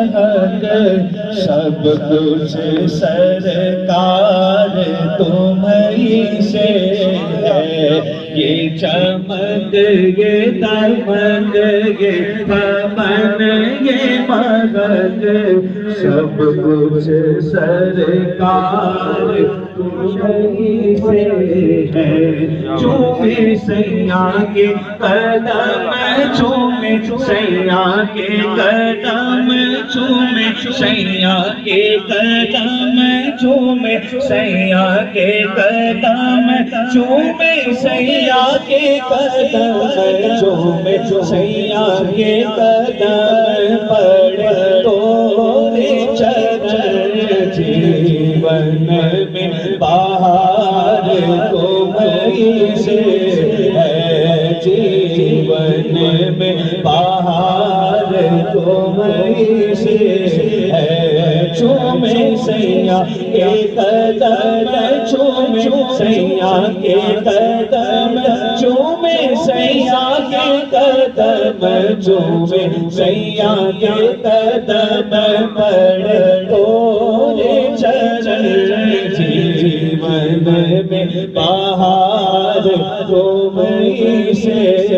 महक सब कुछ सरकार तुम्हीं से है। ये चमक ये दमक ये पवन ये महक सब कुछ सरकार तुम्हीं से है। चूमे सैया के कदम चूमे सैया के कदम चूमे सैया के कदम चूमे सैया के कदम चूमे सैया के कदम चूमे सैया के कदम पड़ तोरे चरण जीवन में बाहर तुम्हीं से है। जीवन में बाहर तुम्हीं से है। चूमे सैया के कदम चूमे सैया के कदम चूमे सैया के कदम चूमे सैया के कदम पड़ तोरे चरण जीवन में बाहर तुम्हीं से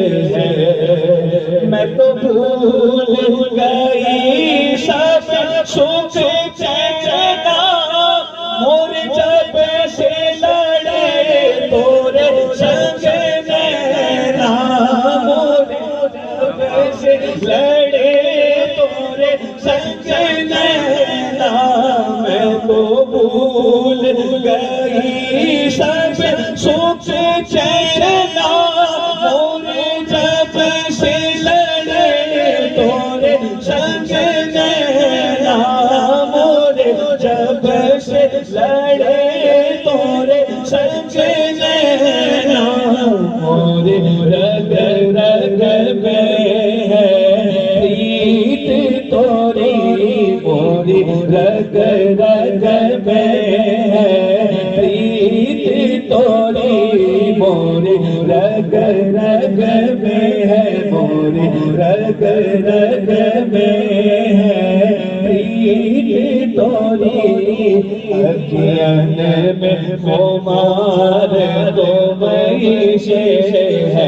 है। मैं तो भूल गई सब सुख चैना मोर जब से लड़े तोरे संग नैना मोर जब से लड़े तोरे संग नैना। मैं तो भूल गई सब सुख चैना मोर जब से लड़े तोरे संग नैना मोर जब से लड़े तोरे संग नैना। मोरे रग रग में है प्रीत तोरी मोरी रग रग में है प्रीत तोरी मोरे रग रग में है मोरे रग रग में है प्रीत तोरी। अज्ञान में खुमार तुम्हीं से है।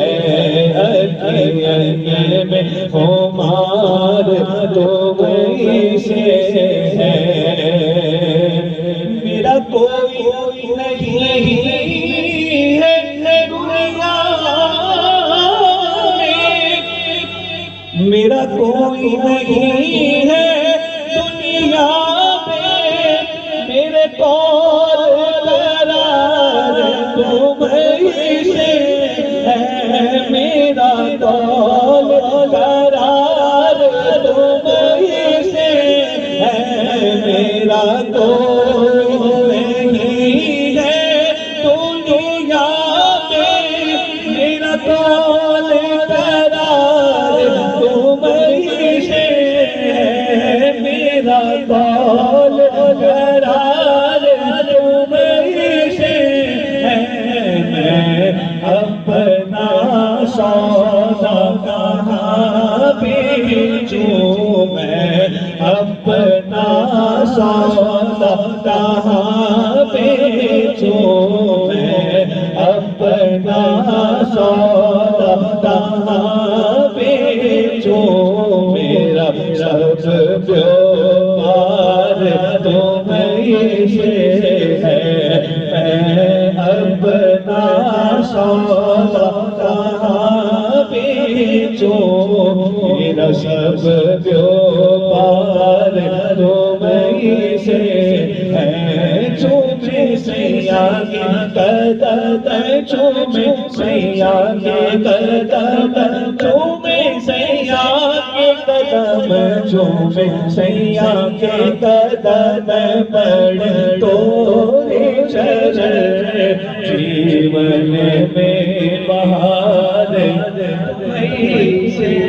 अज्ञान में खुमार तुम्हीं से है। मेरा कोई नहीं है दुनिया में मेरा कोई नहीं है दुनिया में मेरे कौल करार तुम्हीं से है। मेरा कौल करार तुम्हीं से है। मेरा कोई नहीं है दुनिया में मेरा कौल करार तुम्हीं से है। मेरा कौल करार तुम्हीं से है। मैं अपना सौदा कहाँ बेचूं मैं अपना सौदा कहाँ बेचूं मैं अपना सौदा कहाँ बेचूं। मेरा सब व्यापार तुम्हीं से है। मैं अपना सौदा कहाँ बेचूं। मेरा सब व्यापार तुम्हीं से है। चूमे सैया के कदम चूमे सैया के कदम चूमे सैया के कदम चूमे सैया के कदम पड़ तोरे चरण जीवन में बहार तुम्हीं से